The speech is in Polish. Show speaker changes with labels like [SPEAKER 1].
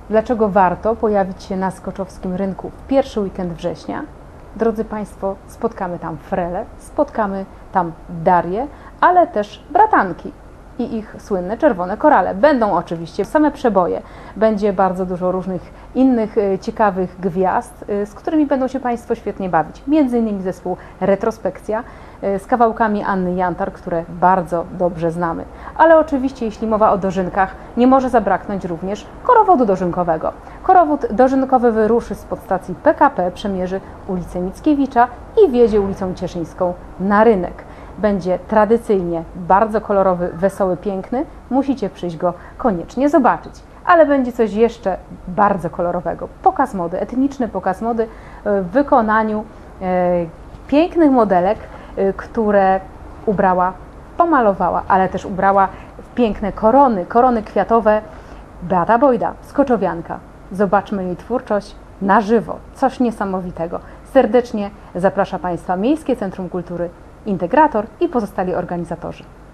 [SPEAKER 1] Dlaczego warto pojawić się na Skoczowskim Rynku w pierwszy weekend września? Drodzy Państwo, spotkamy tam frele, spotkamy tam Darię, ale też bratanki i ich słynne czerwone korale. Będą oczywiście same przeboje, będzie bardzo dużo różnych innych ciekawych gwiazd, z którymi będą się Państwo świetnie bawić. Między innymi zespół Retrospekcja z kawałkami Anny Jantar, które bardzo dobrze znamy. Ale oczywiście, jeśli mowa o dożynkach, nie może zabraknąć również korowodu dożynkowego. Korowód dożynkowy wyruszy z podstacji PKP, przemierzy ulicę Mickiewicza i wjedzie ulicą Cieszyńską na rynek. Będzie tradycyjnie bardzo kolorowy, wesoły, piękny. Musicie przyjść go koniecznie zobaczyć. Ale będzie coś jeszcze bardzo kolorowego. Pokaz mody, etniczny pokaz mody w wykonaniu pięknych modelek, które ubrała, pomalowała, ale też ubrała w piękne korony kwiatowe Beata Bojda, skoczowianka. Zobaczmy jej twórczość na żywo. Coś niesamowitego. Serdecznie zaprasza Państwa Miejskie Centrum Kultury Integrator i pozostali organizatorzy.